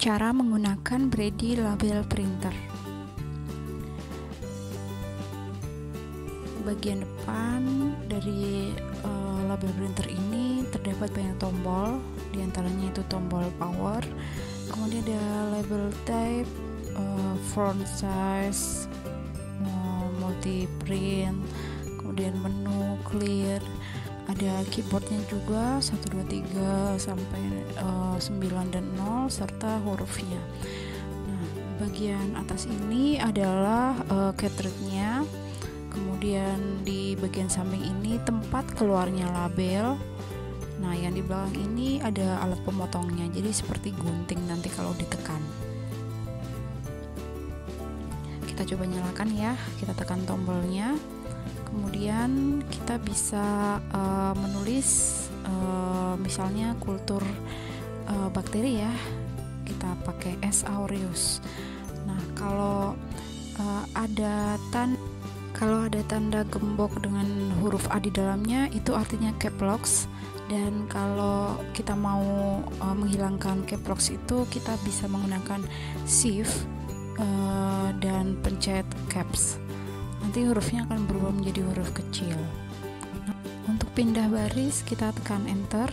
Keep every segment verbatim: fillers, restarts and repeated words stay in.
Cara menggunakan Brady Label Printer. Bagian depan dari uh, label printer ini terdapat banyak tombol, diantaranya itu tombol power, kemudian ada label type, uh, font size, uh, multi print, kemudian menu clear, ada keyboardnya juga satu, dua, tiga sampai uh, sembilan dan nol serta hurufnya. Nah, bagian atas ini adalah uh, cartridge-nya. Kemudian di bagian samping ini tempat keluarnya label. Nah, yang di belakang ini ada alat pemotongnya. Jadi seperti gunting nanti kalau ditekan. Kita coba nyalakan ya. Kita tekan tombolnya. Kemudian kita bisa uh, menulis uh, misalnya kultur uh, bakteri ya, kita pakai S. aureus. Nah, kalau uh, ada tan kalau ada tanda gembok dengan huruf A di dalamnya, itu artinya caps lock. Dan kalau kita mau uh, menghilangkan caps lock itu, kita bisa menggunakan shift uh, dan pencet caps. Nanti hurufnya akan berubah menjadi huruf kecil. Nah, untuk pindah baris kita tekan enter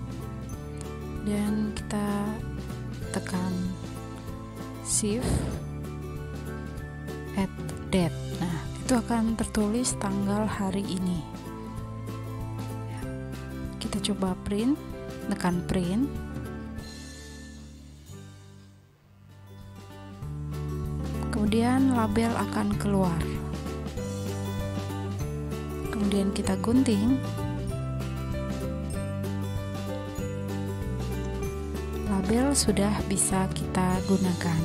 dan kita tekan shift add date. Nah, itu akan tertulis tanggal hari ini. Kita coba print, tekan print. Kemudian label akan keluar. Kemudian kita gunting, label sudah bisa kita gunakan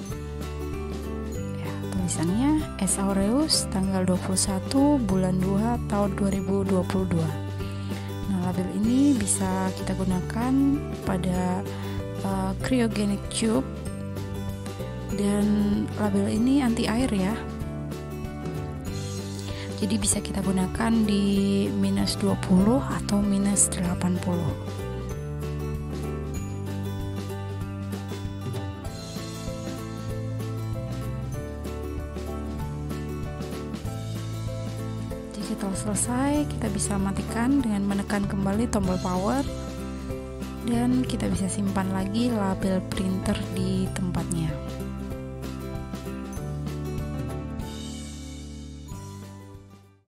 ya, tulisannya S. aureus tanggal dua puluh satu bulan dua tahun dua ribu dua puluh dua. Nah, label ini bisa kita gunakan pada uh, cryogenic tube, dan label ini anti air ya. Jadi bisa kita gunakan di minus dua puluh atau minus delapan puluh. Jika telah selesai, kita bisa matikan dengan menekan kembali tombol power, dan kita bisa simpan lagi label printer di tempatnya.